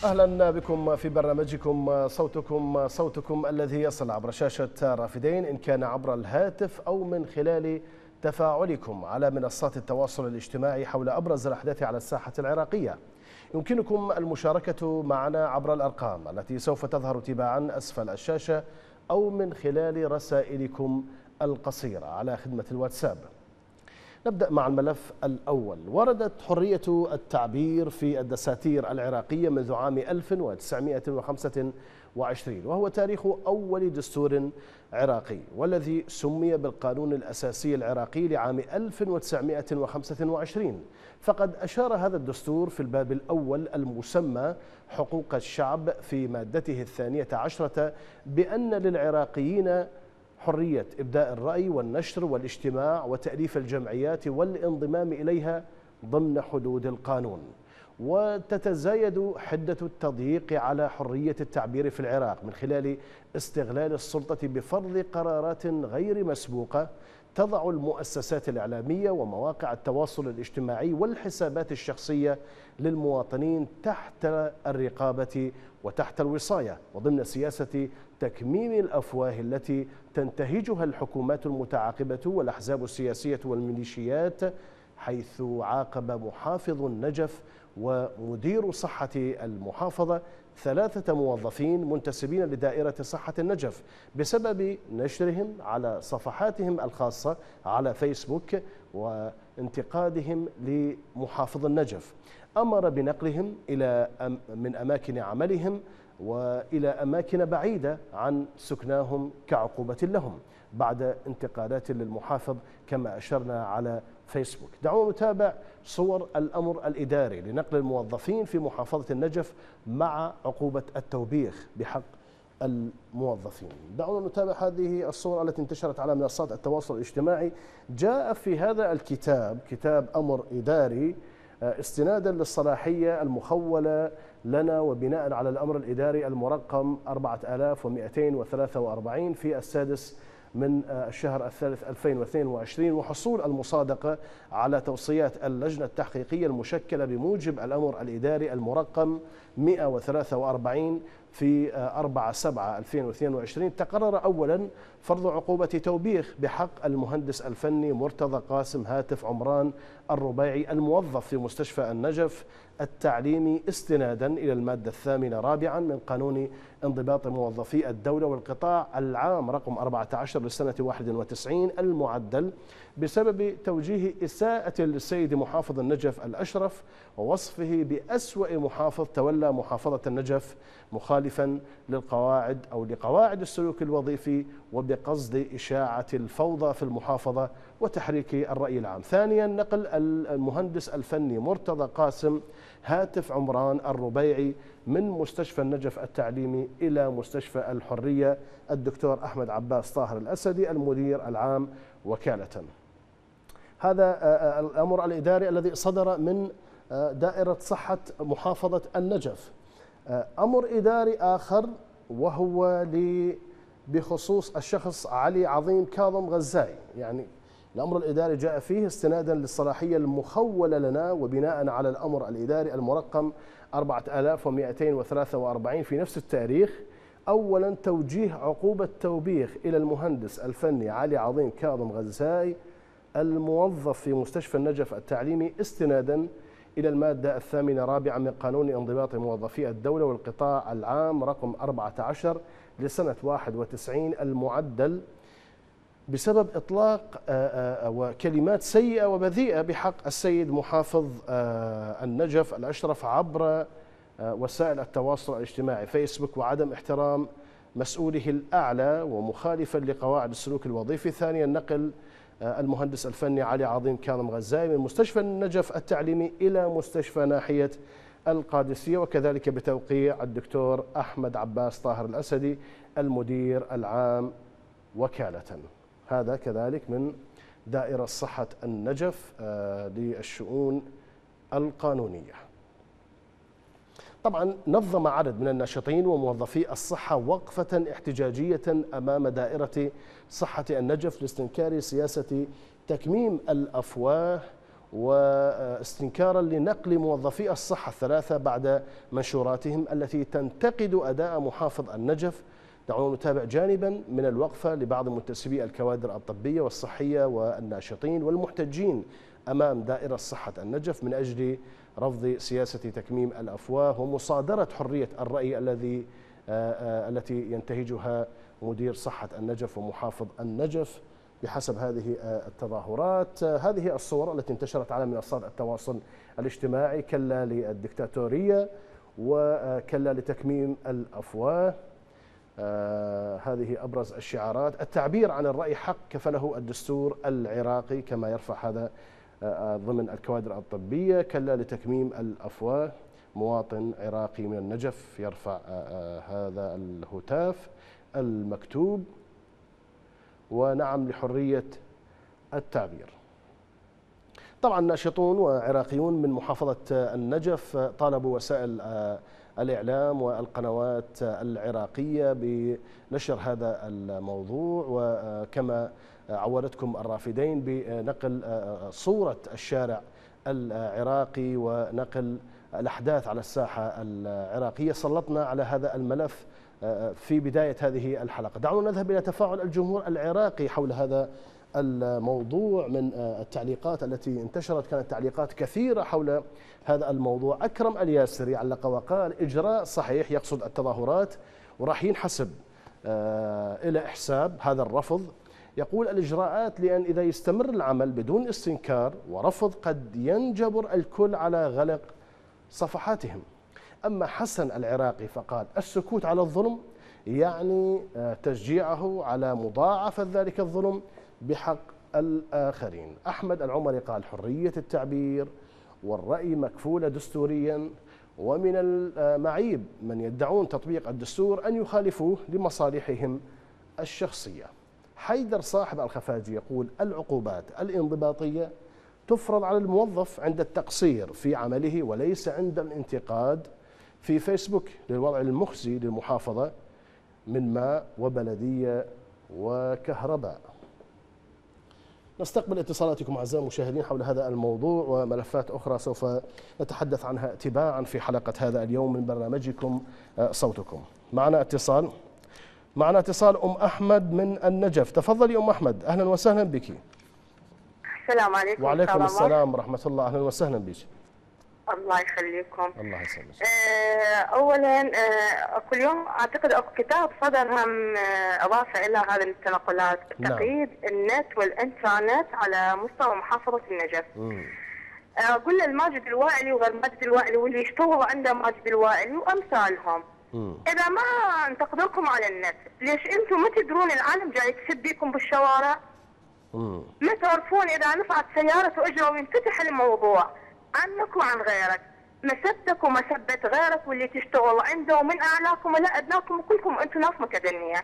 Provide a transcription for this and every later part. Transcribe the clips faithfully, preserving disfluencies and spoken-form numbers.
أهلا بكم في برنامجكم صوتكم صوتكم الذي يصل عبر شاشة رافدين، إن كان عبر الهاتف أو من خلال تفاعلكم على منصات التواصل الاجتماعي حول أبرز الأحداث على الساحة العراقية. يمكنكم المشاركة معنا عبر الأرقام التي سوف تظهر تباعا أسفل الشاشة أو من خلال رسائلكم القصيرة على خدمة الواتساب. نبدأ مع الملف الأول. وردت حرية التعبير في الدساتير العراقية منذ عام ألف وتسعمئة وخمسة وعشرين، وهو تاريخ أول دستور عراقي، والذي سمي بالقانون الأساسي العراقي لعام ألف وتسعمئة وخمسة وعشرين. فقد أشار هذا الدستور في الباب الأول المسمى حقوق الشعب في مادته الثانية عشرة بأن للعراقيين حرية إبداء الرأي والنشر والاجتماع وتأليف الجمعيات والانضمام إليها ضمن حدود القانون. وتتزايد حدة التضييق على حرية التعبير في العراق من خلال استغلال السلطة بفرض قرارات غير مسبوقة تضع المؤسسات الإعلامية ومواقع التواصل الاجتماعي والحسابات الشخصية للمواطنين تحت الرقابة وتحت الوصاية، وضمن سياسة تكميم الأفواه التي تنتهجها الحكومات المتعاقبة والأحزاب السياسية والميليشيات، حيث عاقب محافظ النجف ومدير صحة المحافظة ثلاثة موظفين منتسبين لدائرة صحة النجف بسبب نشرهم على صفحاتهم الخاصة على فيسبوك وانتقادهم لمحافظ النجف. أمر بنقلهم إلى من أماكن عملهم وإلى أماكن بعيدة عن سكناهم كعقوبة لهم بعد انتقادات للمحافظ كما أشرنا على فيسبوك. دعونا نتابع صور الأمر الإداري لنقل الموظفين في محافظة النجف مع عقوبة التوبيخ بحق الموظفين. دعونا نتابع هذه الصور التي انتشرت على منصات التواصل الاجتماعي. جاء في هذا الكتاب كتاب أمر إداري استنادا للصلاحية المخولة لنا وبناء على الأمر الإداري المرقم أربعة آلاف ومئتين وثلاثة وأربعين في السادس من الشهر الثالث ألفين واثنين وعشرين، وحصول المصادقة على توصيات اللجنة التحقيقية المشكلة بموجب الأمر الإداري المرقم مئة وثلاثة وأربعين في أربعة سبعة ألفين واثنين وعشرين. تقرر أولا فرض عقوبة توبيخ بحق المهندس الفني مرتضى قاسم هاتف عمران الربيعي الموظف في مستشفى النجف التعليمي استنادا إلى المادة الثامنة رابعا من قانون انضباط موظفي الدولة والقطاع العام رقم أربعة عشر لسنة واحد وتسعين المعدل، بسبب توجيه إساءة للسيد محافظ النجف الأشرف ووصفه بأسوأ محافظ تولى محافظة النجف مخالفا للقواعد أو لقواعد السلوك الوظيفي وبقصد إشاعة الفوضى في المحافظة وتحريك الرأي العام. ثانيا نقل المهندس الفني مرتضى قاسم هاتف عمران الربيعي من مستشفى النجف التعليمي إلى مستشفى الحرية الدكتور أحمد عباس طاهر الأسدي المدير العام وكالة. هذا الأمر الإداري الذي صدر من دائرة صحة محافظة النجف. أمر إداري آخر وهو بخصوص الشخص علي عظيم كاظم غزاي. يعني الأمر الإداري جاء فيه استنادا للصلاحية المخولة لنا وبناء على الأمر الإداري المرقم أربعة آلاف ومئتين وثلاثة وأربعين في نفس التاريخ. أولا توجيه عقوبة توبيخ إلى المهندس الفني علي عظيم كاظم غزاي الموظف في مستشفى النجف التعليمي استنادا إلى المادة الثامنة رابعة من قانون انضباط موظفي الدولة والقطاع العام رقم أربعة عشر لسنة واحد وتسعين المعدل، بسبب إطلاق وكلمات سيئة وبذيئة بحق السيد محافظ النجف الأشرف عبر وسائل التواصل الاجتماعي فيسبوك، وعدم احترام مسؤوله الأعلى ومخالفا لقواعد السلوك الوظيفي. ثانيا نقل المهندس الفني علي عظيم كاظم غزاي من مستشفى النجف التعليمي إلى مستشفى ناحية القادسية، وكذلك بتوقيع الدكتور أحمد عباس طاهر الأسدي المدير العام وكالة. هذا كذلك من دائرة صحة النجف للشؤون القانونية. طبعا نظم عدد من الناشطين وموظفي الصحة وقفة احتجاجية أمام دائرة صحة النجف لاستنكار سياسة تكميم الأفواه واستنكارا لنقل موظفي الصحة الثلاثة بعد منشوراتهم التي تنتقد أداء محافظ النجف. دعونا نتابع جانبا من الوقفة لبعض منتسبي الكوادر الطبية والصحية والناشطين والمحتجين أمام دائرة صحة النجف من أجل رفض سياسة تكميم الأفواه ومصادرة حرية الرأي الذي التي ينتهجها مدير صحة النجف ومحافظ النجف بحسب هذه التظاهرات. هذه الصور التي انتشرت على منصات التواصل الاجتماعي: كلا للدكتاتورية وكلا لتكميم الأفواه. آه هذه أبرز الشعارات. التعبير عن الرأي حق كفله الدستور العراقي كما يرفع هذا آه ضمن الكوادر الطبية. كلا لتكميم الأفواه. مواطن عراقي من النجف يرفع آه هذا الهتاف المكتوب. ونعم لحرية التعبير. طبعا ناشطون وعراقيون من محافظة النجف طالبوا وسائل الإعلام والقنوات العراقية بنشر هذا الموضوع، وكما عودتكم الرافدين بنقل صورة الشارع العراقي ونقل الأحداث على الساحة العراقية. سلطنا على هذا الملف في بداية هذه الحلقة. دعونا نذهب إلى تفاعل الجمهور العراقي حول هذا الموضوع. من التعليقات التي انتشرت كانت تعليقات كثيرة حول هذا الموضوع. أكرم الياسري علق وقال: إجراء صحيح، يقصد التظاهرات، وراح ينحسب إلى إحساب هذا الرفض. يقول: الإجراءات لأن إذا يستمر العمل بدون استنكار ورفض قد ينجبر الكل على غلق صفحاتهم. أما حسن العراقي فقال: السكوت على الظلم يعني تشجيعه على مضاعفة ذلك الظلم بحق الآخرين. أحمد العمري قال: حرية التعبير والرأي مكفولة دستوريا، ومن المعيب من يدعون تطبيق الدستور أن يخالفوه لمصالحهم الشخصية. حيدر صاحب الخفاجي يقول: العقوبات الانضباطية تفرض على الموظف عند التقصير في عمله وليس عند الانتقاد في فيسبوك للوضع المخزي للمحافظة من ماء وبلدية وكهرباء. نستقبل اتصالاتكم أعزائي المشاهدين حول هذا الموضوع وملفات أخرى سوف نتحدث عنها تباعا في حلقة هذا اليوم من برنامجكم صوتكم. معنا اتصال معنا اتصال أم أحمد من النجف. تفضلي أم أحمد، أهلا وسهلا بك. السلام عليكم. وعليكم السلام ورحمة الله، أهلا وسهلا بك. الله يخليكم. الله يسلمك. آه اولا آه كل يوم اعتقد اكو كتاب صدر هم آه اضافه الى هذه التنقلات، تقييد النت والانترنت على مستوى محافظه النجف. اقول آه للماجد الوائلي وغير ماجد الوائلي واللي يشتغلوا عنده ماجد الوائلي وامثالهم، مم. اذا ما انتقدوكم على النت ليش انتم ما تدرون العالم جاي يكسب بيكم بالشوارع؟ مم. ما تعرفون اذا نفعت سياره واجروا وينفتح الموضوع عنك وعن غيرك، مسبتك ومسبة غيرك واللي تشتغل عنده ومن اعلاكم ولا ادناكم وكلكم انتم ناس متدنيه.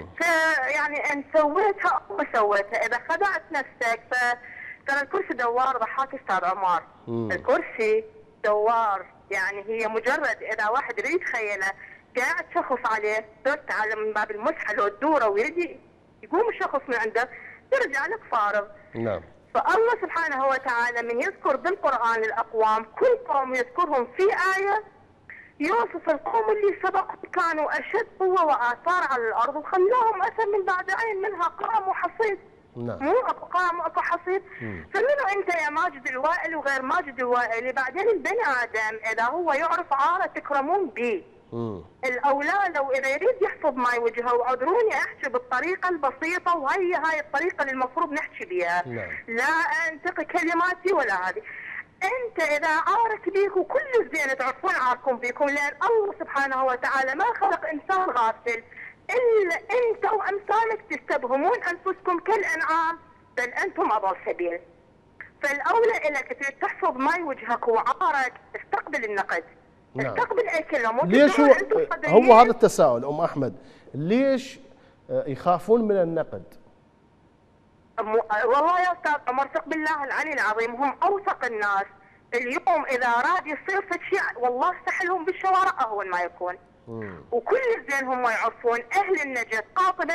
فيعني ان سويتها او ما سويتها، اذا خدعت نفسك فترى الكرسي دوار. ضحاك استاذ عمر، الكرسي دوار، يعني هي مجرد اذا واحد يريد يتخيله قاعد شخص عليه درت على من باب المسحه لو الدوره ويريد يقوم الشخص من عنده يرجع لك فارغ. نعم. فالله سبحانه وتعالى من يذكر بالقرآن الأقوام كل قوم يذكرهم في آية يوصف القوم اللي سبقوا كانوا أشد قوة وآثار على الأرض وخلاهم أثر من بعد عين منها قام وحصيد. نعم. مو أكو قام وأكو حصيد. فمنو أنت يا ماجد الوائل وغير ماجد الوائل؟ بعدين البني آدم إذا هو يعرف عارة تكرمون به. الأولى لو إذا يريد يحفظ ما يوجهه، وعذروني أحكي بالطريقة البسيطة وهي هاي الطريقة اللي المفروض نحكي بها. نعم. لا أنتقي كلماتي ولا هذه. أنت إذا عارك بيك وكل الزين تعرفون عاركم بيكم، لأن الله سبحانه وتعالى ما خلق إنسان غافل إلا أنت وأمثالك تستبهمون أنفسكم كالأنعام بل أنتم أضل سبيل. فالأولى إنك تحفظ ما يوجهك وعارك، استقبل النقد. نعم. استقبل اي كلمه. ليش هو, هو هذا التساؤل ام احمد، ليش يخافون من النقد؟ والله يا استاذ عمر ثق بالله العلي العظيم هم اوثق الناس. اليوم اذا اراد يصير في شيء والله سحلهم بالشوارع اهون ما يكون. مم. وكل الزين هم يعرفون اهل النجف قاطبه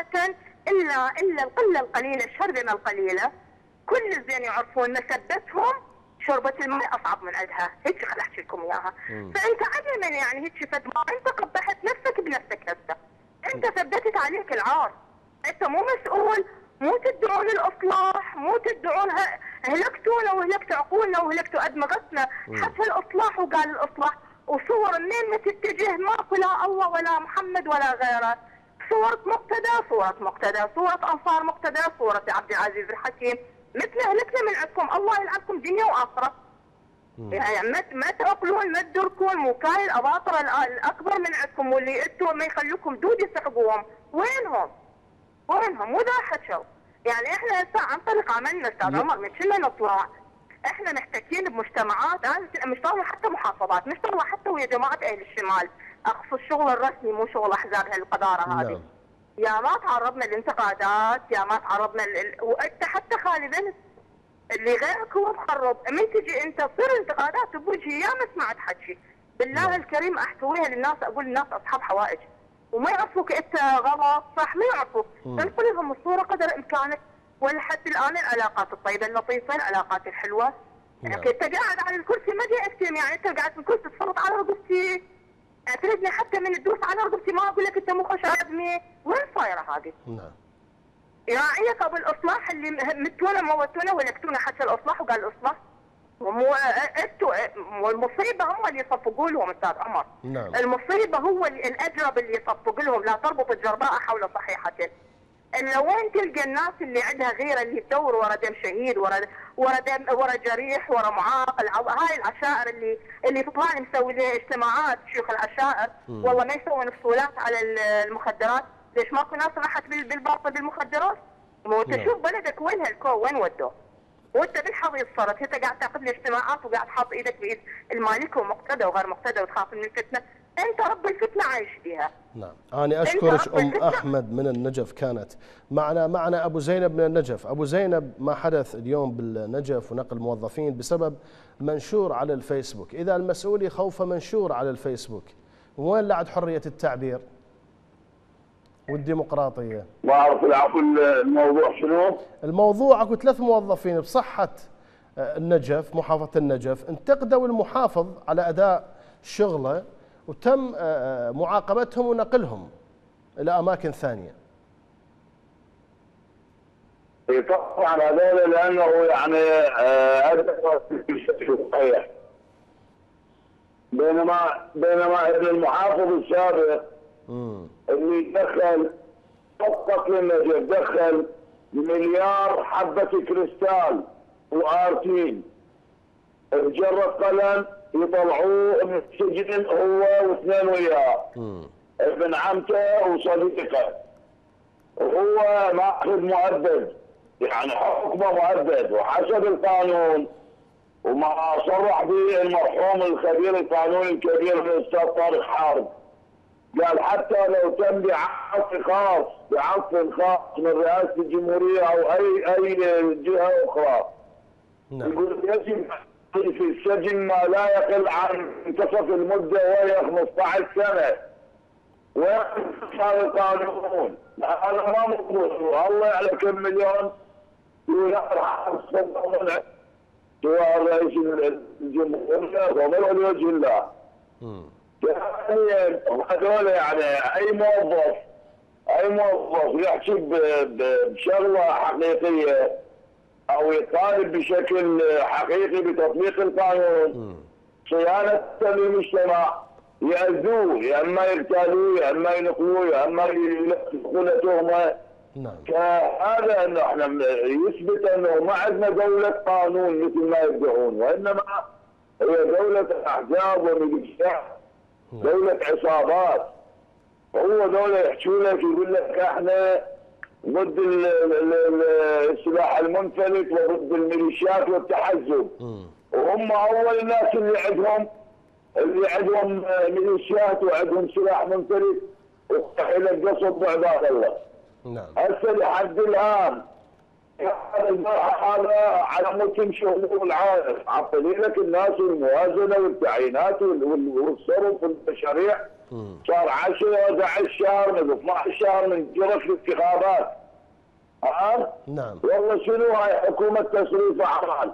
الا الا القله القليله الشرذمه القليله، كل الزين يعرفون مسبتهم شربة الماء اصعب من عندها، هيك خل احكي لكم اياها. فانت عدما يعني هيك فد ما انت قبحت نفسك بنفسك هسه، انت ثبتت عليك العار، انت مو مسؤول، مو تدعون الاصلاح، مو تدعون هلكتونا وهلكتوا عقولنا وهلكتوا ادمغتنا، حتى الاصلاح وقال الاصلاح وصور منين ما تتجه ماكو لا الله ولا محمد ولا غيره، صورة مقتدى صورة مقتدى صورة انصار مقتدى صورة عبد العزيز الحكيم، مثل هلكنا من عندكم، الله يلعنكم دنيا واخره. يعني ما ما تعقلون ما تدركون موكاي الاباطره الاكبر من عندكم واللي انتم ما يخلوكم دود يسحقوهم، وينهم؟ وينهم؟ وذا حكوا. يعني احنا هسه عن طريق عملنا استاذ عمر من كنا نطلع، احنا محتكين بمجتمعات، انا مش طالعه حتى محافظات، مش طالعه حتى ويا جماعه اهل الشمال، اخص الشغل الرسمي مو شغل احزاب هالقذاره هذه. يا ما تعرضنا للانتقادات، يا ما تعرضنا لل... وانت حتى خالدا اللي غيرك هو مخرب، من تجي انت تصير انتقادات بوجهي يا ما سمعت حكي، بالله الكريم احتويها للناس، اقول للناس اصحاب حوائج وما يعرفوك انت غلط صح، ما يعرفوك، تنقل لهم الصوره قدر امكانك، ولحد الان العلاقات الطيبه اللطيفه، العلاقات الحلوه. يعني انت قاعد على الكرسي ما جاي اكتم، يعني انت قاعد في الكرسي تفرط على رقبتي، تريدني حتى من تدوس على رقبتي ما اقول لك انت مو خوش ادمي، وين صايره هذه؟ نعم. راعيك ابو الاصلاح اللي متونا موتونا ولكتونا حتى الاصلاح وقال الاصلاح، ومو انتوا والمصيبه هم اللي يصفقوا لهم استاذ عمر. نعم. المصيبه هو الاجرب اللي يصفق لهم، لا تربط الجرباء حول صحيحه. الا وين تلقى الناس اللي عندها غيره اللي تدور ورا دم شهيد، ورا ورا دم ورا جريح، ورا معاقل، هاي العشائر اللي اللي تطلع مسوي لها اجتماعات شيوخ العشائر، م. والله ما يسوون فصولات على المخدرات، ليش ماكو ناس راحت بالباطل بالمخدرات؟ مو انت شوف بلدك وين هالكو وين ودوه؟ وانت بالحضيض صارت، انت قاعد تاخذ لي اجتماعات وقاعد حاط ايدك بايد المالك ومقتدى وغير مقتدى وتخاف من الفتنه، انت رب الفتنه عايش فيها. نعم، أنا أشكرك أم أحمد من النجف، كانت معنا معنا أبو زينب من النجف. أبو زينب، ما حدث اليوم بالنجف ونقل موظفين بسبب منشور على الفيسبوك، إذا المسؤول يخوف منشور على الفيسبوك، وين لعد حرية التعبير والديمقراطية؟ ما أعرف العفو، الموضوع شنو؟ الموضوع أكو ثلاث موظفين بصحة النجف، محافظة النجف، انتقدوا المحافظ على أداء شغله وتم معاقبتهم ونقلهم إلى أماكن ثانية. طبعا هذول لأنه يعني أداء بشكل صحيح، بينما بينما ابن المحافظ السابق مم. اللي دخل فقط للنجف دخل مليار حبة كريستال وآرتين بجرة قلم يطلعوه من السجن هو واثنين وياه، ابن عمته وصديقه، وهو ماخذ مؤبد، يعني حكمه مؤبد وحسب القانون، وما صرح به المرحوم الخبير القانوني الكبير الاستاذ طارق حارب، قال حتى لو تم بعفو خاص بعفو خاص من رئاسه الجمهوريه او اي اي جهه اخرى، يقول يجب في السجن ما لا يقل عن منتصف المده وهي خمسة عشر سنه. وين صار القانون؟ هذا ما مقبول، الله يعلم كم مليون ينحر سواء رئيس الجمهوريه ومن وجه الله. ثانيا هذول يعني اي موظف اي موظف يحكي بشغله حقيقيه او يطالب بشكل حقيقي بتطبيق القانون صيانه للمجتمع، ياذوه، يا اما يغتالوه، يا اما ينقلوه، يا اما يلقوا له تهمه. نعم. فهذا انه احنا يثبت انه ما عندنا دوله قانون مثل ما يدعون، وانما هي دوله احزاب وميليشيات، دوله عصابات. هو دوله يحكوا لك يقول لك احنا ضد السلاح المنفلت وضد الميليشيات والتحزب، وهم اول الناس اللي عندهم اللي عندهم ميليشيات وعندهم سلاح منفلت ويلك قصد بعباد الله. نعم. هسه لحد الان هذا هذا على مود تمشي امور العالم، عطلين لك الناس الموازنه والتعيينات والصرف والمشاريع. صار عشرة أحد عشر شهر من اثني عشر شهر من جرف الانتخابات. ها؟ نعم. والله شنو هاي حكومه تصريف اعمال؟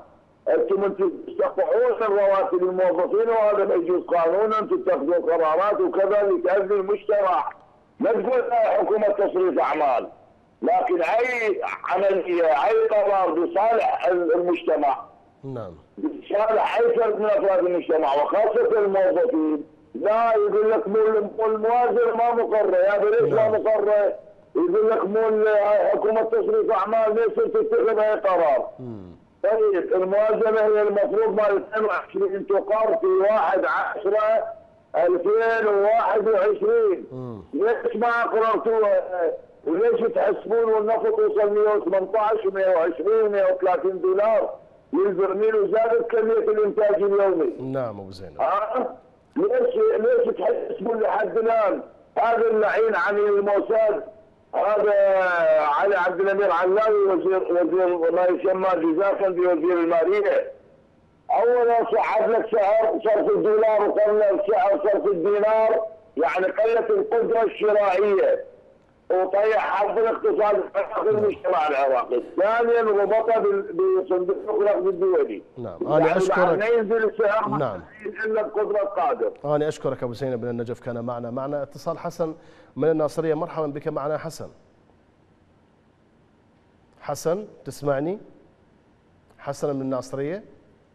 انتم انتم تستقطعون الرواتب الموظفين وهذا ما يجوز قانونا، انتم تاخذون قرارات وكذا لتأذي المجتمع. ما تقول حكومه تصريف اعمال، لكن اي عمليه اي قرار بصالح المجتمع، نعم، بصالح اي فرد من افراد المجتمع وخاصه الموظفين، لا يقول لك مو الموازنه ما مقره، يا ليش ما مقره؟ يقول لك مو حكومه تصريف اعمال ليش تتخذ اي قرار؟ مم. طيب الموازنه هي المفروض مال اثنين وعشرين تقر في واحد عشرة ألفين وواحد وعشرين، ليش ما اقررتوها؟ وليش تحسبون والنفط وصل مئة وثمانية عشر مئة وعشرين مئة وثلاثين دولار للبرميل وزادت كميه الانتاج اليومي؟ نعم ابو زينب. آه؟ ليش ليش تحسبون لحد الان هذا اللعين عن الموساد، هذا علي عبد الامير علاوي وزير وزير ما يسمى جزافا بوزير الماليه، اولا صعد لك سعر صرف الدولار وقل سعر صرف الدينار، يعني قلت القدره الشرائيه وطيح حظ الاقتصاد في المجتمع العراقي. ثانيا ربطها بصندوق النقد الدولي. نعم انا يعني اشكرك. ما ينزل السعر نعم الا بقدره القادر. انا اشكرك ابو زينب من النجف، كان معنا معنا اتصال حسن من الناصريه. مرحبا بك معنا حسن. حسن تسمعني؟ حسن من الناصريه؟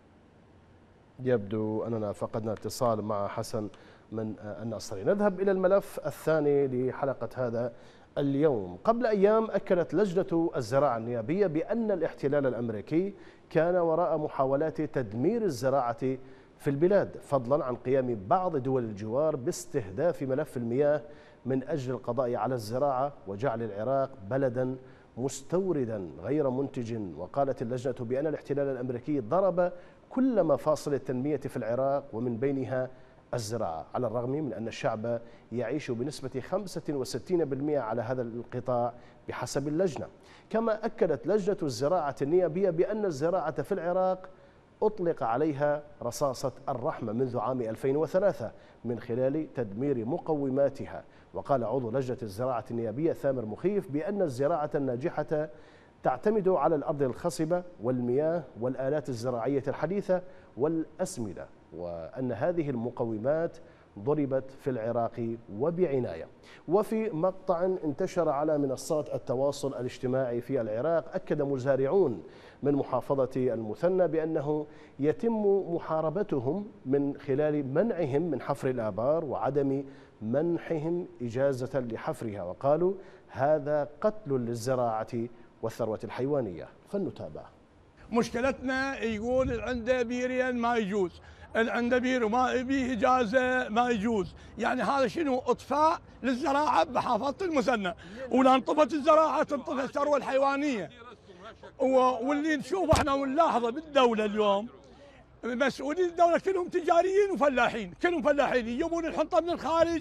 يبدو اننا فقدنا اتصال مع حسن من الناصريه. نذهب الى الملف الثاني لحلقه هذا اليوم. قبل أيام أكدت لجنة الزراعة النيابية بأن الاحتلال الأمريكي كان وراء محاولات تدمير الزراعة في البلاد، فضلا عن قيام بعض دول الجوار باستهداف ملف المياه من أجل القضاء على الزراعة وجعل العراق بلدا مستوردا غير منتج. وقالت اللجنة بأن الاحتلال الأمريكي ضرب كل مفاصل التنمية في العراق ومن بينها الزراعة، على الرغم من أن الشعب يعيش بنسبة خمسة وستين بالمئة على هذا القطاع بحسب اللجنة. كما أكدت لجنة الزراعة النيابية بأن الزراعة في العراق أطلق عليها رصاصة الرحمة منذ عام ألفين وثلاثة من خلال تدمير مقوماتها. وقال عضو لجنة الزراعة النيابية ثامر مخيف بأن الزراعة الناجحة تعتمد على الأرض الخصبة والمياه والآلات الزراعية الحديثة والأسمدة، وأن هذه المقومات ضربت في العراق وبعناية. وفي مقطع انتشر على منصات التواصل الاجتماعي في العراق، أكد مزارعون من محافظة المثنى بأنه يتم محاربتهم من خلال منعهم من حفر الآبار وعدم منحهم إجازة لحفرها، وقالوا هذا قتل للزراعة والثروة الحيوانية. فلنتابع. مشكلتنا يقول اللي عنده بيرين ما يجوز، اللي عنده بير وما به اجازه ما يجوز، يعني هذا شنو؟ اطفاء للزراعه بحافظه المثنى، ولا انطفت الزراعه تنطفى الثروه الحيوانيه. واللي نشوفه احنا ونلاحظه بالدوله اليوم، مسؤولين الدوله كلهم تجاريين وفلاحين، كلهم فلاحين يجيبون الحنطه من الخارج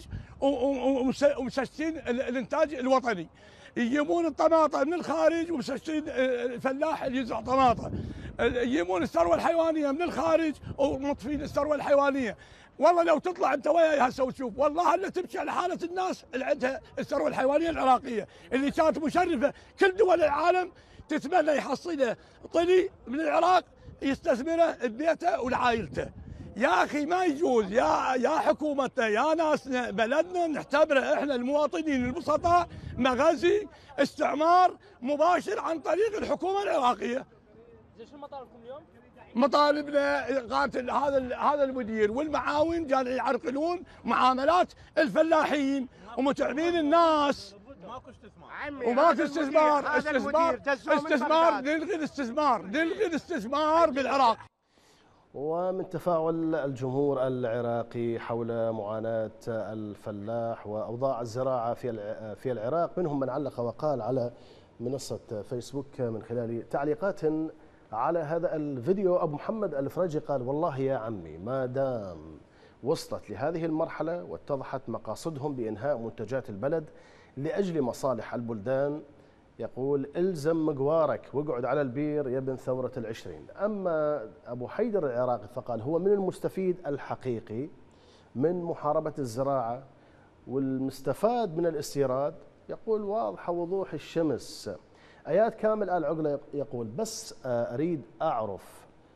ومسستين الانتاج الوطني، يجيبون الطماطة من الخارج ومسستين الفلاح اللي يزرع طماطة، يجيبون الثروة الحيوانية من الخارج ومطفين الثروة الحيوانية. والله لو تطلع انت وياي هسه وتشوف، والله اللي تبكي على حالة الناس اللي عندها الثروة الحيوانية العراقية اللي كانت مشرفة. كل دول العالم تتمنى يحصل طلي من العراق يستثمره ببيته ولعائلته. يا اخي ما يجوز، يا يا حكومتنا يا ناسنا بلدنا نعتبره احنا المواطنين البسطاء مغازي استعمار مباشر عن طريق الحكومه العراقيه. شو مطالبكم اليوم؟ مطالبنا قاتل هذا هذا المدير والمعاون جالين يعرقلون معاملات الفلاحين ومتعبين الناس. ماكو استثمار وماكو استثمار، استثمار استثمار نلغي الاستثمار، نلغي الاستثمار بالعراق. ومن تفاعل الجمهور العراقي حول معاناة الفلاح وأوضاع الزراعة في في العراق، منهم من علق وقال على منصة فيسبوك من خلال تعليقات على هذا الفيديو. أبو محمد الفرجي قال والله يا عمي ما دام وصلت لهذه المرحلة واتضحت مقاصدهم بإنهاء منتجات البلد لأجل مصالح البلدان، يقول الزم مقوارك واقعد على البير يا ابن ثورة العشرين. أما أبو حيدر العراقي فقال هو من المستفيد الحقيقي من محاربة الزراعة والمستفاد من الاستيراد، يقول واضحة وضوح الشمس. آيات كامل آل عقلة يقول بس أريد أعرف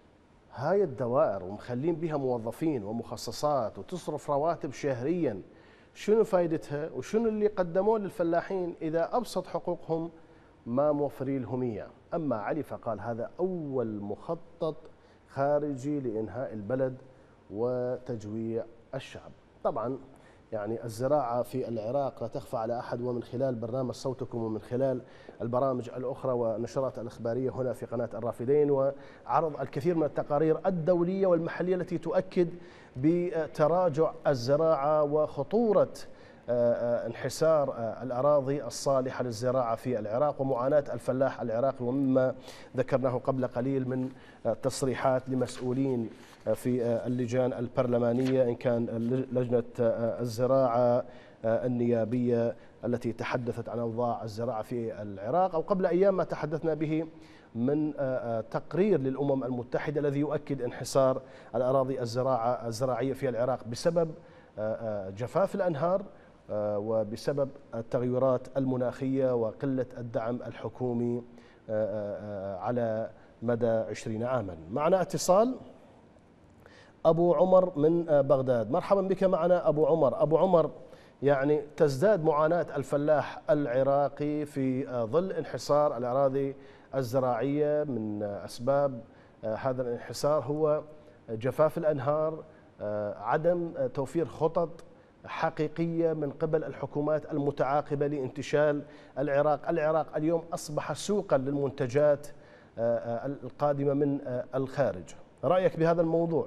هاي الدوائر ومخلين بها موظفين ومخصصات وتصرف رواتب شهريا، شنو فائدتها وشنو اللي قدموه للفلاحين إذا أبسط حقوقهم ما موفرين لهم إياه؟ أما علي فقال هذا أول مخطط خارجي لإنهاء البلد وتجويع الشعب. طبعا يعني الزراعة في العراق لا تخفى على أحد، ومن خلال برنامج صوتكم ومن خلال البرامج الأخرى والنشرات الإخبارية هنا في قناة الرافدين وعرض الكثير من التقارير الدولية والمحلية التي تؤكد بتراجع الزراعة وخطورة انحسار الأراضي الصالحة للزراعة في العراق ومعاناة الفلاح العراقي، ومما ذكرناه قبل قليل من تصريحات لمسؤولين في اللجان البرلمانية إن كان لجنة الزراعة النيابية التي تحدثت عن أوضاع الزراعة في العراق، أو قبل أيام ما تحدثنا به من تقرير للأمم المتحدة الذي يؤكد انحسار الأراضي الزراعة الزراعية في العراق بسبب جفاف الأنهار وبسبب التغيرات المناخية وقلة الدعم الحكومي على مدى عشرين عاما. معنا اتصال أبو عمر من بغداد. مرحبا بك معنا أبو عمر. أبو عمر، يعني تزداد معاناة الفلاح العراقي في ظل انحسار الأراضي الزراعية. من أسباب هذا الانحسار هو جفاف الأنهار، عدم توفير خطط حقيقية من قبل الحكومات المتعاقبة لانتشال العراق. العراق اليوم أصبح سوقا للمنتجات القادمة من الخارج. رأيك بهذا الموضوع؟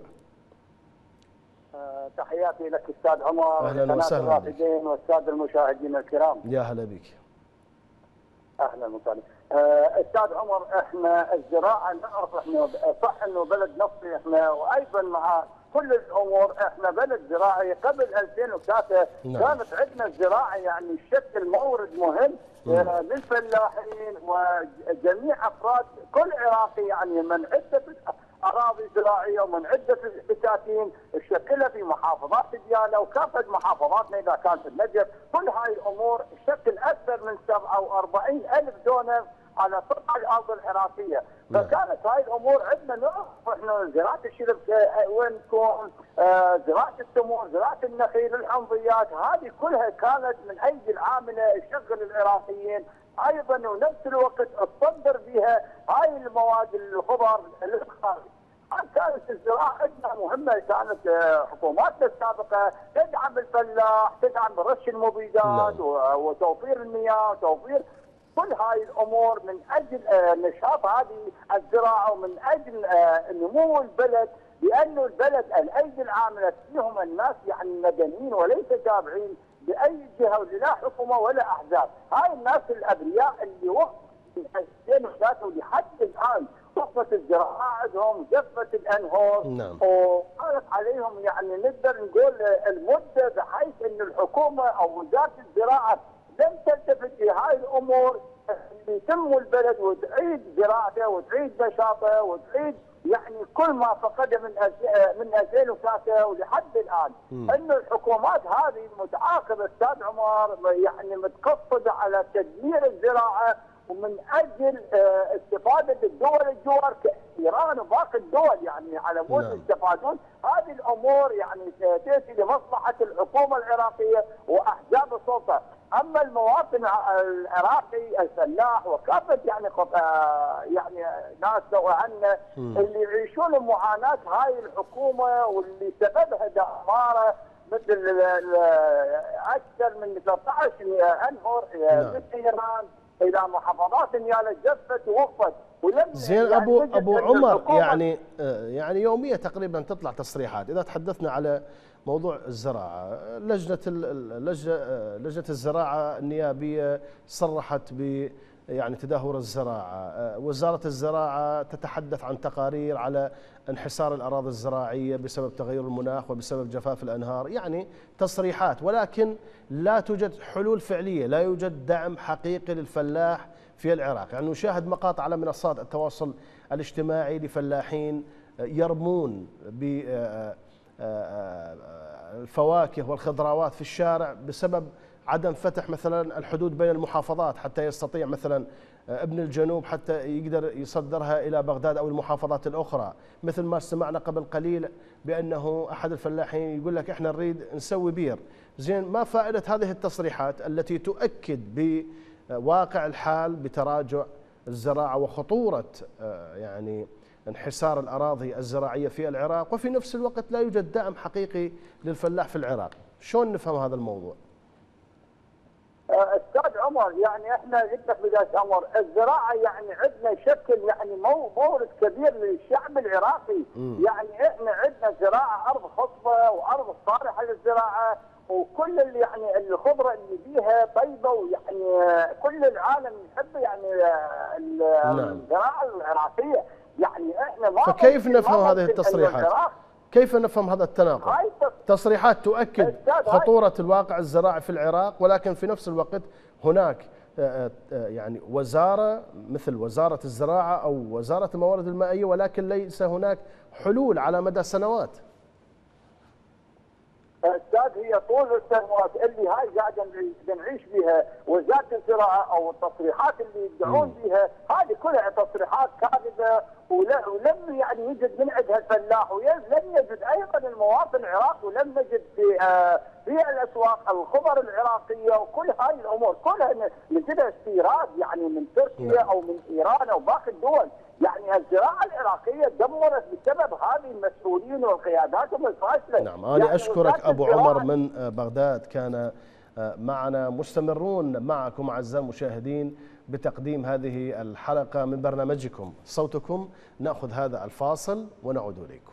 تحياتي لك أستاذ عمر، أهلا وسهلا بك، والسادة المشاهدين الكرام. يا هلا بك. أهلا وسهلا. أستاذ عمر، احنا الزراعة نعرف احنا صح انه بلد نفطي احنا، وايضا مع كل الامور احنا بلد زراعي. قبل ألفين وثلاثة نعم. كانت عندنا الزراعه يعني شكل مورد مهم للفلاحين وجميع افراد كل عراقي، يعني من عده اراضي زراعيه ومن عده بساتين تشكلها في محافظات ديالى وكافه محافظاتنا اذا كانت النجف. كل هاي الامور تشكل اكثر من سبعة وأربعين ألف دونر على سطح الارض العراقيه، فكانت هاي الامور عندنا نعرف احنا زراعه الشرب وين تكون، آه زراعه التمور، زراعه النخيل، الحمضيات، هذه كلها كانت من ايدي العامله تشغل العراقيين، ايضا ونفس الوقت تصدر بها هاي المواد الخضر للخارج. كانت الزراعه عندنا مهمه، كانت حكوماتنا السابقه تدعم الفلاح، تدعم رش المبيدات وتوفير المياه وتوفير كل هاي الامور من اجل نشاط هذه الزراعه ومن اجل نمو البلد، لانه البلد الايدي العامله فيهم الناس يعني مدنيين وليس تابعين لاي جهه ولا حكومه ولا احزاب. هاي الناس الابرياء اللي وقفوا في ألفين وثلاثة ولحد الان وقفت الزراعه عندهم، جفت الانهار نعم. وقالت عليهم يعني نقدر نقول المده بحيث ان الحكومه او وزاره الزراعه لم تلتفت لهاي الامور اللي تنمو البلد وتعيد زراعته وتعيد نشاطه وتعيد يعني كل ما فقده من من ألفين وثلاثة ولحد الان. انه الحكومات هذه المتعاقبه استاذ عمر يعني متقصده على تدمير الزراعه ومن اجل استفاده الدول الجوار كايران وباقي الدول يعني على مود يستفادون. هذه الامور يعني تاتي لمصلحه الحكومه العراقيه واحزاب السلطه. اما المواطن العراقي الفلاح وكافه يعني يعني ناس عنا اللي يعيشون معاناه هاي الحكومه واللي سببها دماره مثل اكثر من ثلاثة عشر انهر من ايران الى محافظات نيالا جفت ووقفت. زين يعني ابو ابو عمر، يعني يعني يوميا تقريبا تطلع تصريحات. اذا تحدثنا على موضوع الزراعه، لجنه لجنه لجنه الزراعه النيابيه صرحت ب يعني تدهور الزراعه، وزاره الزراعه تتحدث عن تقارير على انحسار الاراضي الزراعيه بسبب تغير المناخ وبسبب جفاف الانهار، يعني تصريحات ولكن لا توجد حلول فعليه، لا يوجد دعم حقيقي للفلاح في العراق. يعني نشاهد مقاطع على منصات التواصل الاجتماعي لفلاحين يرمون بالفواكه والخضروات في الشارع بسبب عدم فتح مثلا الحدود بين المحافظات حتى يستطيع مثلا ابن الجنوب حتى يقدر يصدرها إلى بغداد أو المحافظات الأخرى، مثل ما سمعنا قبل قليل بأنه أحد الفلاحين يقول لك إحنا نريد نسوي بير. زين، ما فائدة هذه التصريحات التي تؤكد بواقع الحال بتراجع الزراعة وخطورة يعني انحسار الأراضي الزراعية في العراق، وفي نفس الوقت لا يوجد دعم حقيقي للفلاح في العراق؟ شلون نفهم هذا الموضوع؟ استاذ عمر، يعني احنا قلت لك بدايه امر الزراعه، يعني عندنا شكل يعني مورد كبير للشعب العراقي. م. يعني احنا عندنا زراعه ارض خصبه وارض صالحه للزراعه، وكل اللي يعني الخضره اللي فيها طيبه، ويعني كل العالم يحب يعني الزراعه العراقيه. يعني احنا ما فكيف نفهم هذه التصريحات؟ كيف نفهم هذا التناقض؟ تصريحات تؤكد خطورة الواقع الزراعي في العراق، ولكن في نفس الوقت هناك يعني وزارة مثل وزارة الزراعة أو وزارة الموارد المائية، ولكن ليس هناك حلول على مدى سنوات. استاذ، هي طول السنوات اللي هاي قاعده نعيش بها وزاره الزراعه او التصريحات اللي يدعون بها، هذه كلها تصريحات كاذبه، ولم يعني يجد من عندها الفلاح، ولم يجد ايضا المواطن العراقي، ولم نجد في آه في الاسواق الخضر العراقيه، وكل هاي الامور كلها نجدها استيراد يعني من تركيا او من ايران او باقي الدول. يعني الزراعه العراقيه دمرت بسبب هذه المسؤولين والقياداتهم الفاشله. نعم، انا يعني أشكرك أبو عمر من بغداد، كان معنا مستمرون معكم أعزائي المشاهدين بتقديم هذه الحلقة من برنامجكم صوتكم. نأخذ هذا الفاصل ونعود إليكم.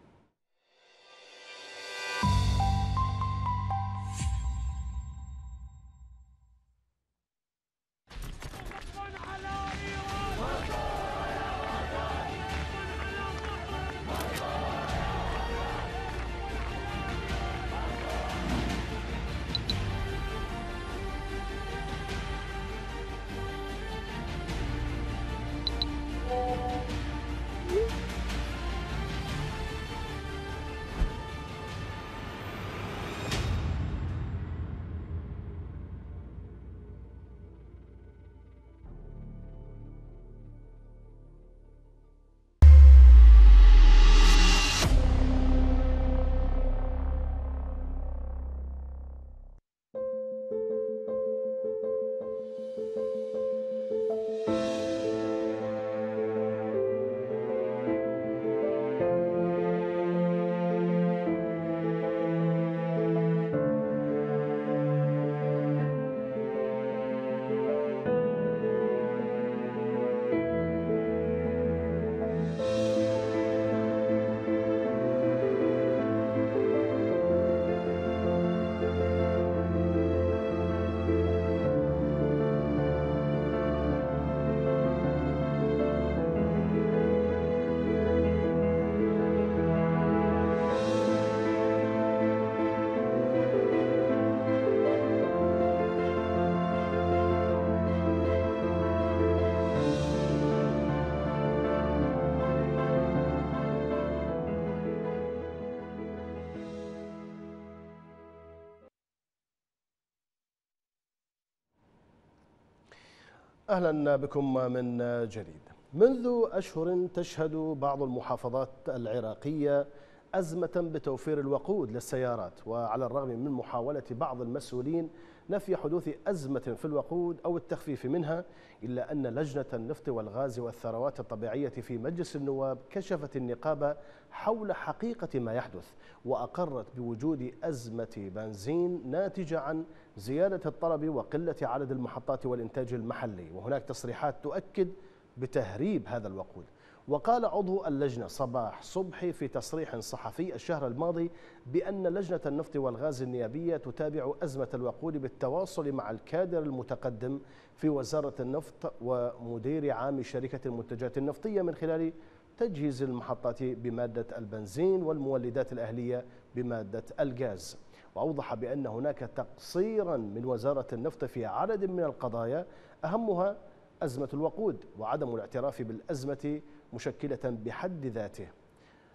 أهلا بكم من جديد. منذ أشهر تشهد بعض المحافظات العراقية أزمة بتوفير الوقود للسيارات، وعلى الرغم من محاولة بعض المسؤولين نفي حدوث أزمة في الوقود أو التخفيف منها، إلا أن لجنة النفط والغاز والثروات الطبيعية في مجلس النواب كشفت النقاب حول حقيقة ما يحدث، وأقرت بوجود أزمة بنزين ناتجة عن زيادة الطلب وقلة عدد المحطات والإنتاج المحلي، وهناك تصريحات تؤكد بتهريب هذا الوقود. وقال عضو اللجنة صباح صبحي في تصريح صحفي الشهر الماضي بأن لجنة النفط والغاز النيابية تتابع أزمة الوقود بالتواصل مع الكادر المتقدم في وزارة النفط ومدير عام شركة المنتجات النفطية من خلال تجهيز المحطات بمادة البنزين والمولدات الأهلية بمادة الغاز. وأوضح بأن هناك تقصيرا من وزارة النفط في عدد من القضايا أهمها أزمة الوقود وعدم الاعتراف بالأزمة مشكلة بحد ذاته.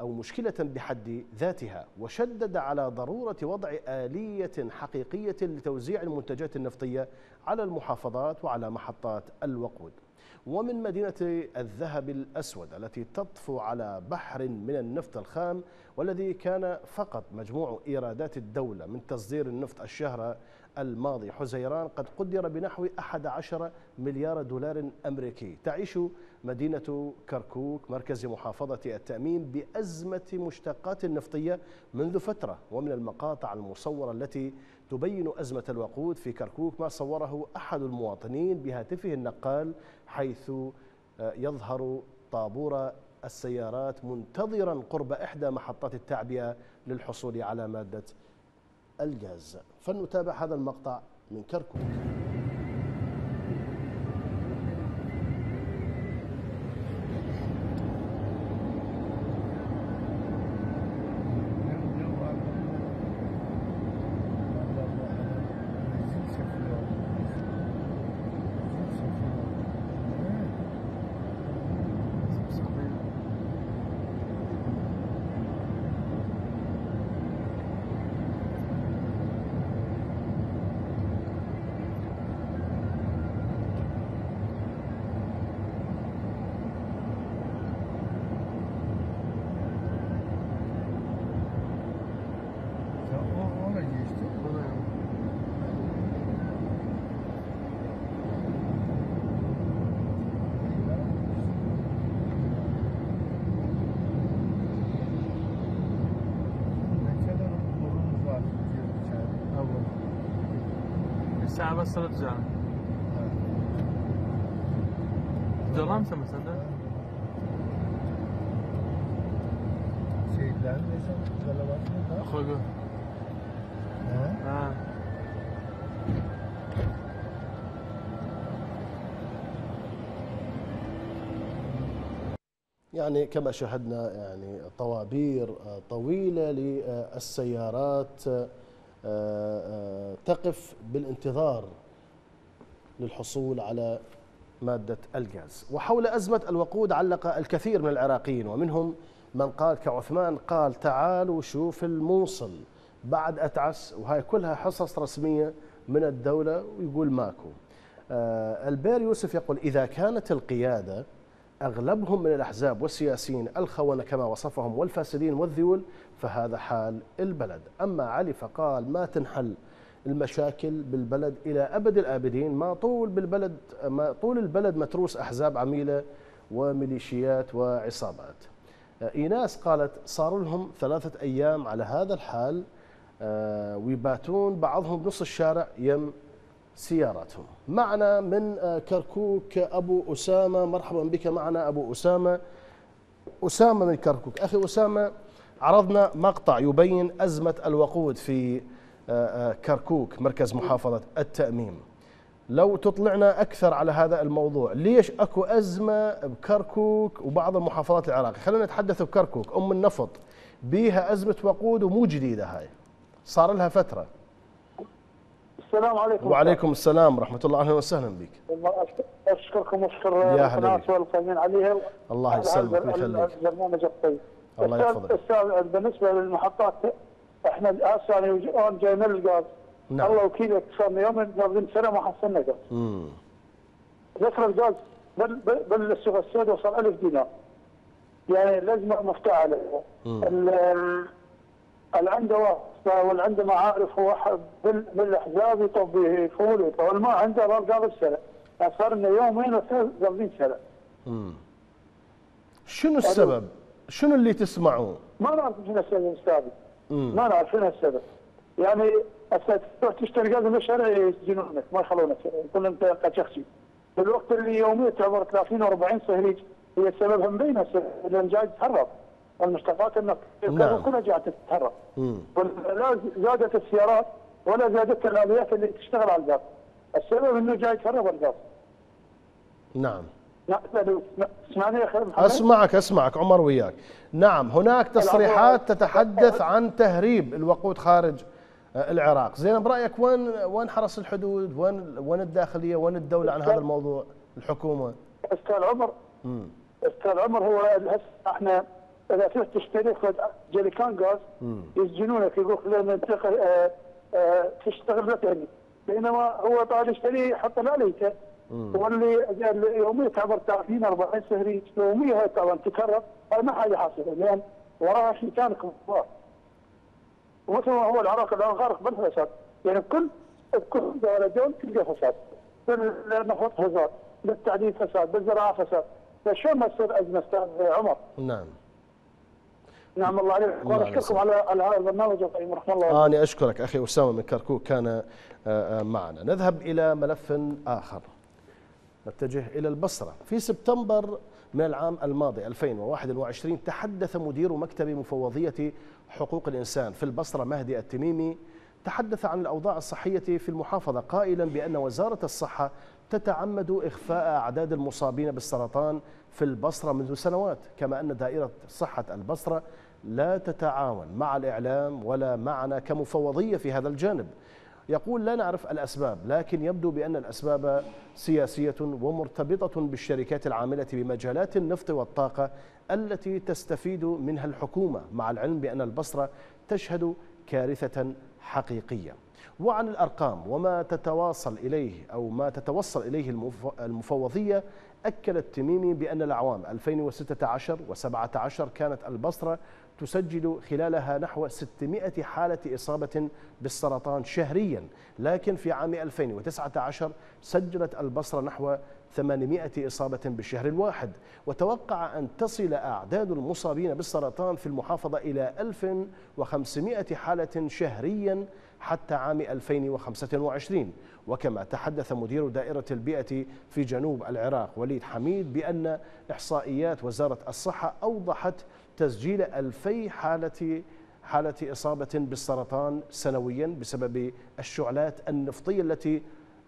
أو مشكلة بحد ذاتها، وشدد على ضرورة وضع آلية حقيقية لتوزيع المنتجات النفطية على المحافظات وعلى محطات الوقود. ومن مدينة الذهب الأسود التي تطفو على بحر من النفط الخام، والذي كان فقط مجموع إيرادات الدولة من تصدير النفط الشهر الماضي حزيران قد قدر بنحو أحد عشر مليار دولار أمريكي، تعيش مدينة كركوك مركز محافظة التأميم بأزمة مشتقات نفطية منذ فترة. ومن المقاطع المصورة التي تبين أزمة الوقود في كركوك ما صوره أحد المواطنين بهاتفه النقال، حيث يظهر طابور السيارات منتظرا قرب إحدى محطات التعبئة للحصول على مادة الغاز. فلنتابع هذا المقطع من كركوك. الساعة بس ثلاث ساعات. ظلام سما صدق. Şehitler neyse galabatını da. خلقه. Ha? آه. يعني كما شاهدنا يعني طوابير طويلة للسيارات تقف بالانتظار للحصول على مادة الغاز. وحول أزمة الوقود علق الكثير من العراقيين، ومنهم من قال كعثمان، قال تعالوا شوف الموصل بعد أتعس، وهاي كلها حصص رسمية من الدولة، ويقول ماكو. البير يوسف يقول إذا كانت القيادة أغلبهم من الأحزاب والسياسيين الخونة كما وصفهم والفاسدين والذيول، فهذا حال البلد. أما علي فقال ما تنحل المشاكل بالبلد إلى أبد الآبدين، ما طول بالبلد ما طول البلد متروس أحزاب عميلة وميليشيات وعصابات. إيناس قالت صار لهم ثلاثة أيام على هذا الحال، ويباتون بعضهم بنص الشارع يم سياراتهم. معنا من كركوك أبو أسامة، مرحبا بك معنا أبو أسامة. أسامة من كركوك. أخي أسامة، عرضنا مقطع يبين أزمة الوقود في كركوك مركز محافظة التأميم. لو تطلعنا أكثر على هذا الموضوع، ليش أكو أزمة بكركوك وبعض المحافظات العراقية؟ خلينا نتحدث بكركوك أم النفط، بيها أزمة وقود ومو جديدة، هاي صار لها فترة. السلام عليكم. وعليكم السلام ورحمة الله، أهلا وسهلا بك. والله أشكركم وأشكر القناة والقائمين عليها. الله يسلمك ويخليك. البرنامج الطيب. الله يحفظك. أستاذ بالنسبة للمحطات، احنا هسه انا جاينا الغاز. نعم. الله وكيلك صار لنا يومين قبل سنة ما حصلنا غاز. امم ذكر الغاز بالسوق السوداء وصل ألف دينار. يعني لازم مفتوحة له. اللي عنده واسطة واللي عنده معارف هو بالاحزاب يطبيه فول، واللي ما عنده ضل قبل سنة. صار لنا يومين قبل سنة. امم شنو السبب؟ شنو اللي تسمعوه؟ ما نعرف شنو السبب استاذ. ما نعرف شنو السبب. يعني هسه تروح تشتري غاز من الشارع يسجنونك، ما يخلونك، يقول انت قد شخصي. في الوقت اللي يوميا تعتبر ثلاثين وأربعين صهريج هي السبب هم بينها، لان جاي تتهرب. المشتقات النفط كلها جايه تتهرب. لا زادت السيارات ولا زادت الاليات اللي تشتغل على الغاز. السبب انه جاي يتهرب الغاز. نعم. اسمعني يا اخي محمد. اسمعك اسمعك عمر وياك. نعم، هناك تصريحات تتحدث عن تهريب الوقود خارج العراق. زين، برايك وين وين حرس الحدود؟ وين وين الداخليه؟ وين الدوله عن هذا الموضوع؟ الحكومه؟ استاذ عمر امم استاذ عمر هو هسه احنا اذا تروح تشتري جريكان غاز يسجنونك، يقول لك ننتقل آه آه تشتغل ثاني، بينما هو طالع يشتري يحط عليك. واللي يوميا تعبر ثلاثين أربعين سهري يوميا طبعا تكرر، هاي ما حاجه حاصله لان وراها شيء ثاني كبار. ومثل ما هو العراق الان غارق بالفساد، يعني كل كل دوله دول تلقى فساد، بالنفط فساد، بالتعدين فساد، بالزراعه فساد، فشلون ما تصير ازمه استاذ عمر؟ نعم. نعم الله عليك، وانا اشكركم على على هذا البرنامج القيم رحمه الله. انا اشكرك اخي اسامه من كركوك كان معنا. نذهب الى ملف اخر. نتجه الى البصره. في سبتمبر من العام الماضي ألفين وواحد وعشرين تحدث مدير مكتب مفوضيه حقوق الانسان في البصره مهدي التميمي، تحدث عن الاوضاع الصحيه في المحافظه قائلا بان وزاره الصحه تتعمد اخفاء اعداد المصابين بالسرطان في البصره منذ سنوات، كما ان دائره صحه البصره لا تتعاون مع الاعلام ولا معنا كمفوضيه في هذا الجانب. يقول لا نعرف الأسباب، لكن يبدو بأن الأسباب سياسية ومرتبطة بالشركات العاملة بمجالات النفط والطاقة التي تستفيد منها الحكومة، مع العلم بأن البصرة تشهد كارثة حقيقية. وعن الأرقام وما تتواصل إليه أو ما تتوصل إليه المفوضية، أكد التميمي بأن الأعوام ألفين وستة عشر وسبعة عشر كانت البصرة تسجل خلالها نحو ستمائة حالة إصابة بالسرطان شهريا، لكن في عام ألفين وتسعة عشر سجلت البصرة نحو ثمانمائة إصابة بالشهر الواحد، وتوقع أن تصل أعداد المصابين بالسرطان في المحافظة إلى ألف وخمسمائة حالة شهريا حتى عام ألفين وخمسة وعشرين. وكما تحدث مدير دائرة البيئة في جنوب العراق وليد حميد بأن إحصائيات وزارة الصحة أوضحت تسجيل ألفي حالة حالة إصابة بالسرطان سنويا بسبب الشعلات النفطية التي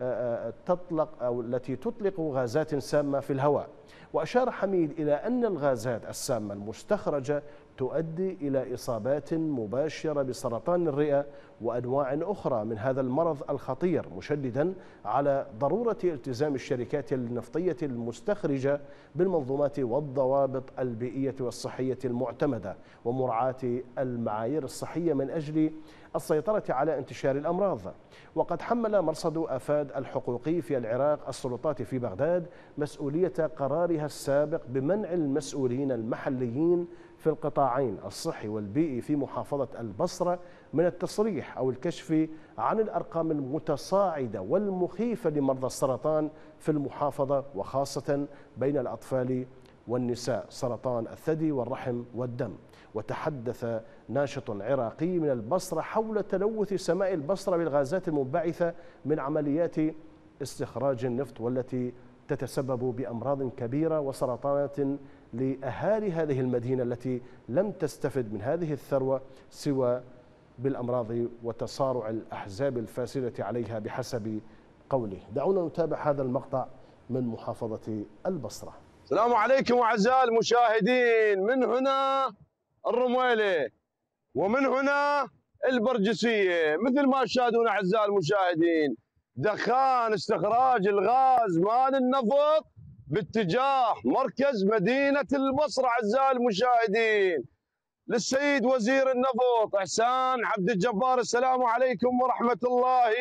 تطلق أو التي تطلق غازات سامة في الهواء. وأشار حميد إلى أن الغازات السامة المستخرجة تؤدي إلى إصابات مباشرة بسرطان الرئة وأنواع أخرى من هذا المرض الخطير، مشددا على ضرورة التزام الشركات النفطية المستخرجة بالمنظومات والضوابط البيئية والصحية المعتمدة ومراعاة المعايير الصحية من أجل السيطرة على انتشار الأمراض. وقد حمل مرصد أفاد الحقوقي في العراق السلطات في بغداد مسؤولية قرارها السابق بمنع المسؤولين المحليين في القطاعين الصحي والبيئي في محافظة البصرة من التصريح أو الكشف عن الأرقام المتصاعدة والمخيفة لمرضى السرطان في المحافظة، وخاصة بين الأطفال والنساء، سرطان الثدي والرحم والدم. وتحدث ناشط عراقي من البصرة حول تلوث سماء البصرة بالغازات المنبعثة من عمليات استخراج النفط والتي تتسبب بأمراض كبيرة وسرطانات لأهالي هذه المدينة التي لم تستفد من هذه الثروة سوى بالأمراض وتصارع الأحزاب الفاسدة عليها بحسب قوله. دعونا نتابع هذا المقطع من محافظة البصرة. السلام عليكم أعزائي المشاهدين، من هنا الرميلة ومن هنا البرجسية. مثل ما تشاهدون أعزائي المشاهدين، دخان استخراج الغاز مال النفط باتجاه مركز مدينة البصرة. أعزائي المشاهدين، للسيد وزير النفط إحسان عبد الجبار السلام عليكم ورحمة الله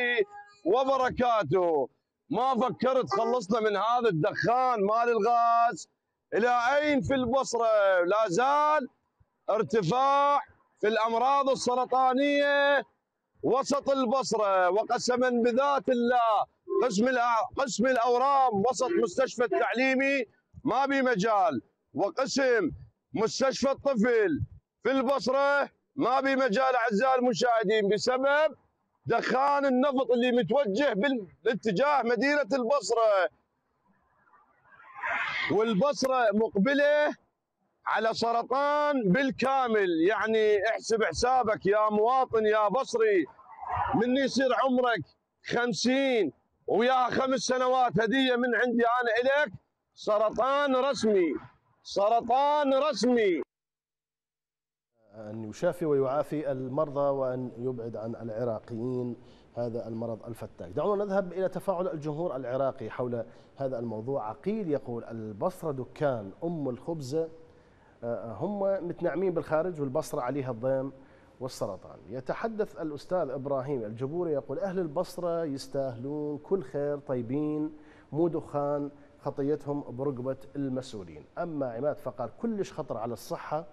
وبركاته. ما فكرت خلصنا من هذا الدخان مال الغاز؟ إلى أين في البصرة؟ لا زال ارتفاع في الأمراض السرطانية وسط البصرة، وقسما بذات الله قسم قسم الأورام وسط مستشفى التعليمي ما بي مجال، وقسم مستشفى الطفل في البصرة ما بي مجال أعزائي المشاهدين، بسبب دخان النفط اللي متوجه بالاتجاه مدينة البصرة. والبصرة مقبلة على سرطان بالكامل. يعني احسب حسابك يا مواطن يا بصري، من يصير عمرك خمسين وياها خمس سنوات هدية من عندي أنا إليك، سرطان رسمي، سرطان رسمي. أن يشافي ويعافي المرضى وأن يبعد عن العراقيين هذا المرض الفتاك. دعونا نذهب إلى تفاعل الجمهور العراقي حول هذا الموضوع. عقيل يقول: البصرة دكان أم الخبز هم متنعمين بالخارج والبصرة عليها الضيم والسرطان. يتحدث الأستاذ إبراهيم الجبوري يقول أهل البصرة يستاهلون كل خير، طيبين، مو دخان، خطيتهم برقبة المسؤولين. أما عماد فقال كلش خطر على الصحة،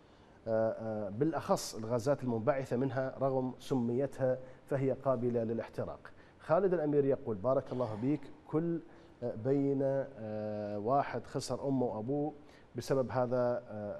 بالأخص الغازات المنبعثة منها رغم سميتها فهي قابلة للاحتراق. خالد الأمير يقول بارك الله بيك، كل بين واحد خسر أمه وأبوه بسبب هذا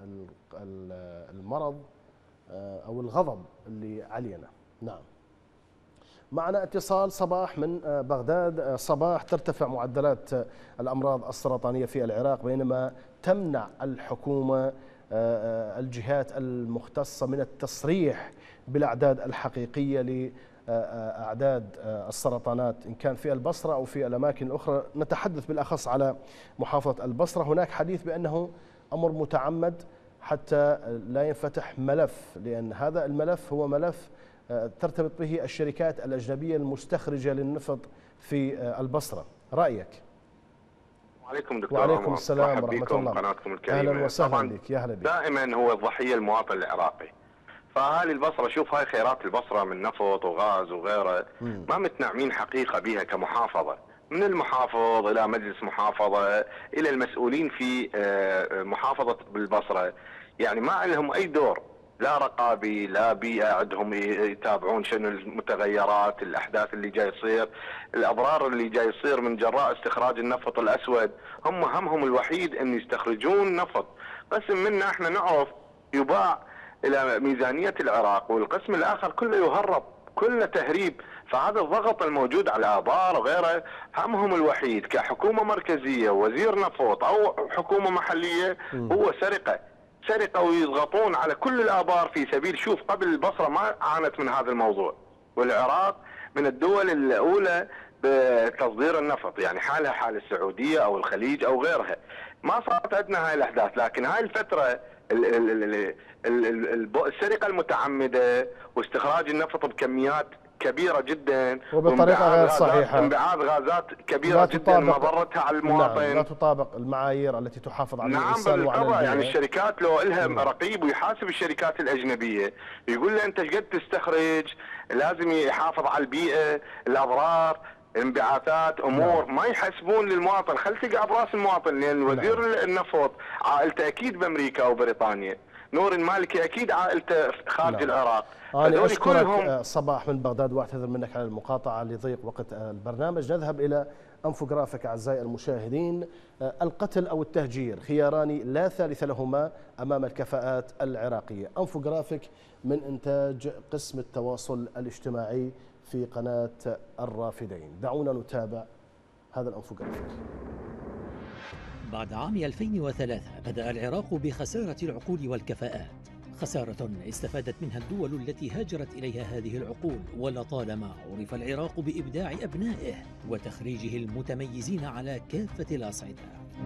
المرض أو الغضب اللي علينا. نعم. معنا اتصال صباح من بغداد. صباح، ترتفع معدلات الأمراض السرطانية في العراق بينما تمنع الحكومة الجهات المختصة من التصريح بالأعداد الحقيقية لأعداد السرطانات إن كان في البصرة أو في الأماكن الأخرى. نتحدث بالأخص على محافظة البصرة. هناك حديث بأنه أمر متعمد حتى لا ينفتح ملف، لأن هذا الملف هو ملف ترتبط به الشركات الأجنبية المستخرجة للنفط في البصرة. رأيك؟ وعليكم دكتور. وعليكم السلام ورحمة الله. قناتكم الكريمة. أهلا وسهلا بك. يا هلا بك. دائما هو الضحية المواطن العراقي. فأهالي البصرة، شوف هاي خيرات البصرة من نفط وغاز وغيره، ما متنعمين حقيقة بها كمحافظة، من المحافظ إلى مجلس محافظة إلى المسؤولين في محافظة بالبصرة، يعني ما لهم أي دور، لا رقابي لا بيئة عندهم يتابعون شنو المتغيرات، الأحداث اللي جاي يصير، الأضرار اللي جاي يصير من جراء استخراج النفط الأسود. هم همهم الوحيد أن يستخرجون نفط، قسم منا احنا نعرف يباع إلى ميزانية العراق، والقسم الآخر كله يهرب، كله تهريب. فهذا الضغط الموجود على آبار وغيره همهم الوحيد كحكومة مركزية وزير نفط أو حكومة محلية هو سرقة سرقة ويضغطون على كل الآبار في سبيل. شوف قبل البصرة ما عانت من هذا الموضوع، والعراق من الدول الأولى بتصدير النفط، يعني حالها حال السعودية أو الخليج أو غيرها. ما صارت عندنا هاي الأحداث، لكن هاي الفترة السرقة المتعمدة واستخراج النفط بكميات كبيرة جدا وبطريقة غير صحيحة، انبعاث غازات كبيرة جدا مضرتها على المواطن. نعم، لا تطابق المعايير التي تحافظ على نعم الإنسان وعلى البيئة. يعني الشركات لو لها رقيب ويحاسب الشركات الأجنبية، يقول له أنت قد تستخرج، لازم يحافظ على البيئة، الأضرار، انبعاثات، امور. نعم. ما يحسبون للمواطن، خل تقع براس المواطن، لان وزير نعم. النفط عائلته اكيد بامريكا او بريطانيا، نور المالكي اكيد عائلته خارج نعم. العراق. انا اشكرك صباح من بغداد واعتذر منك على المقاطعه لضيق وقت البرنامج. نذهب الى انفوغرافيك اعزائي المشاهدين. القتل او التهجير خياران لا ثالث لهما امام الكفاءات العراقيه. انفوغرافيك من انتاج قسم التواصل الاجتماعي في قناة الرافدين. دعونا نتابع هذا الأنفوغرافيك. بعد عام ألفين وثلاثة بدأ العراق بخسارة العقول والكفاءات، خسارة استفادت منها الدول التي هاجرت إليها هذه العقول، ولطالما عرف العراق بإبداع أبنائه وتخريجه المتميزين على كافة الأصعدة.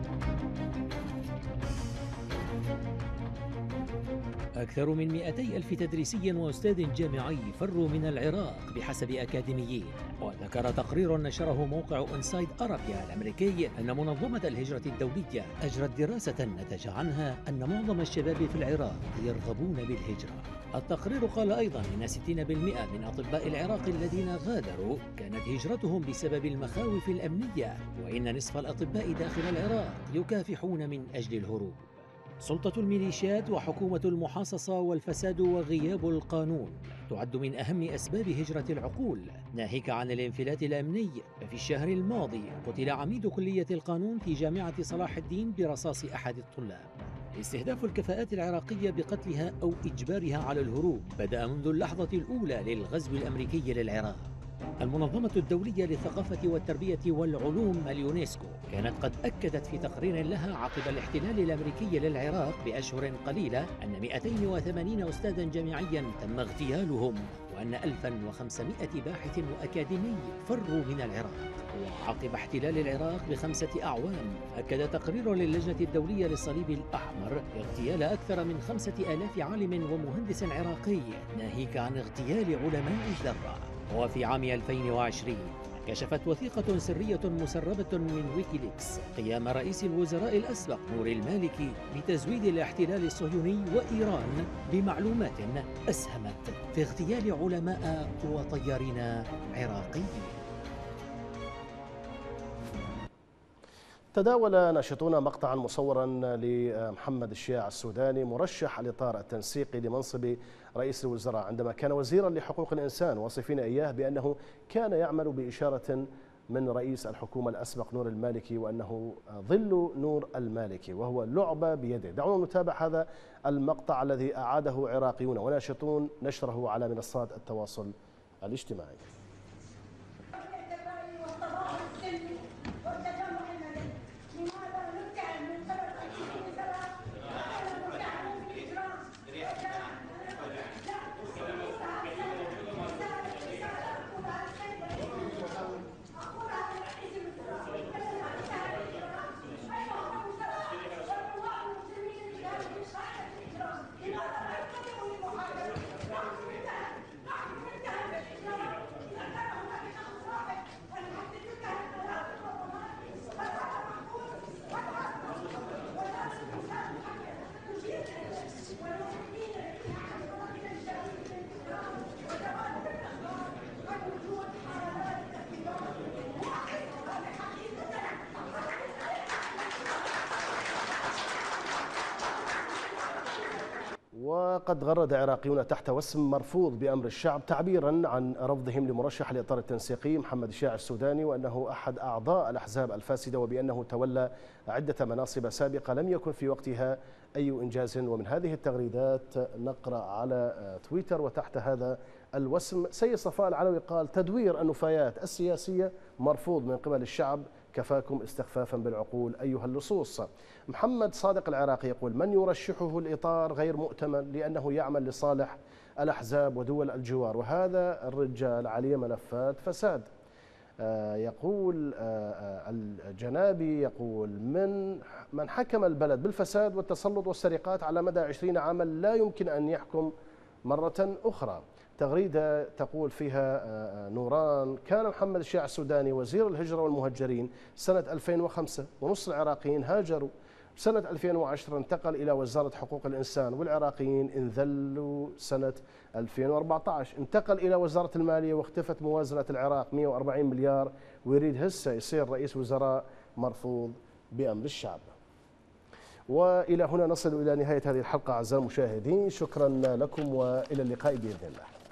أكثر من مئتي ألف تدريسي وأستاذ جامعي فروا من العراق بحسب أكاديميين. وذكر تقرير نشره موقع إنسايد أرابيا الأمريكي أن منظمة الهجرة الدولية أجرت دراسة نتج عنها أن معظم الشباب في العراق يرغبون بالهجرة. التقرير قال أيضا أن ستين بالمئة من أطباء العراق الذين غادروا كانت هجرتهم بسبب المخاوف الأمنية، وإن نصف الأطباء داخل العراق يكافحون من أجل الهروب. سلطة الميليشيات وحكومة المحاصصة والفساد وغياب القانون تعد من أهم أسباب هجرة العقول. ناهيك عن الانفلات الأمني، ففي الشهر الماضي قتل عميد كلية القانون في جامعة صلاح الدين برصاص أحد الطلاب. استهداف الكفاءات العراقية بقتلها أو إجبارها على الهروب بدأ منذ اللحظة الأولى للغزو الأمريكي للعراق. المنظمة الدولية للثقافة والتربية والعلوم اليونسكو كانت قد أكدت في تقرير لها عقب الاحتلال الأمريكي للعراق بأشهر قليلة أن مئتين وثمانين أستاذا جامعيا تم اغتيالهم، وأن ألفا وخمسمئة باحث وأكاديمي فروا من العراق. وعقب احتلال العراق بخمسة أعوام أكد تقرير للجنة الدولية للصليب الأحمر اغتيال أكثر من خمسة آلاف عالم ومهندس عراقي، ناهيك عن اغتيال علماء الذرة. وفي عام ألفين وعشرين كشفت وثيقة سرية مسربة من ويكيليكس قيام رئيس الوزراء الأسبق نور المالكي بتزويد الاحتلال الصهيوني وإيران بمعلومات أسهمت في اغتيال علماء وطيارين عراقيين. تداول ناشطون مقطعا مصورا لمحمد الشياع السوداني مرشح الإطار التنسيقي لمنصب رئيس الوزراء عندما كان وزيرا لحقوق الإنسان، واصفين إياه بأنه كان يعمل بإشارة من رئيس الحكومة الأسبق نور المالكي وأنه ظل نور المالكي وهو لعبة بيده. دعونا نتابع هذا المقطع الذي أعاده عراقيون وناشطون نشره على منصات التواصل الاجتماعي. وقد غرد عراقيون تحت وسم مرفوض بأمر الشعب تعبيرا عن رفضهم لمرشح الإطار التنسيقي محمد الشياع السوداني وأنه أحد أعضاء الأحزاب الفاسدة وبأنه تولى عدة مناصب سابقة لم يكن في وقتها أي إنجاز. ومن هذه التغريدات نقرأ على تويتر وتحت هذا الوسم سيد صفاء العلوي قال: تدوير النفايات السياسية مرفوض من قبل الشعب، كفاكم استخفافا بالعقول أيها اللصوص. محمد صادق العراقي يقول: من يرشحه الإطار غير مؤتمن لأنه يعمل لصالح الأحزاب ودول الجوار، وهذا الرجال عليه ملفات فساد. آه يقول آه الجنابي يقول: من من حكم البلد بالفساد والتسلط والسرقات على مدى عشرين عاما لا يمكن أن يحكم مرة أخرى. تغريدة تقول فيها نوران: كان محمد الشياع السوداني وزير الهجرة والمهجرين سنة ألفين وخمسة ونصف العراقيين هاجروا. سنة ألفين وعشرة انتقل إلى وزارة حقوق الإنسان والعراقيين انذلوا. سنة ألفين وأربعة عشر انتقل إلى وزارة المالية واختفت موازنة العراق مئة وأربعين مليار ويريد هسه يصير رئيس وزراء مرفوض بأمر الشعب. وإلى هنا نصل إلى نهاية هذه الحلقة أعزائي المشاهدين، شكرا لكم وإلى اللقاء بإذن الله.